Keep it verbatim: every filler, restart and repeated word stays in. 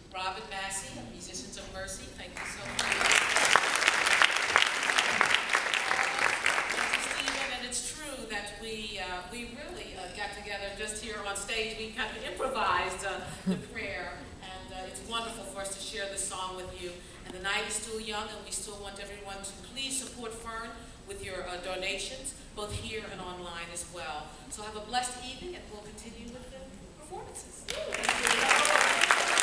Robin Massey, Musicians of Mercy, thank you so much. Thank you, Stephen, and it's true that we uh, we really uh, got together just here on stage. We kind of improvised uh, the prayer, and uh, it's wonderful for us to share this song with you. And the night is still young, and we still want everyone to please support FIRN with your uh, donations, both here and online as well. So have a blessed evening, and we'll continue with the performances. Thank you.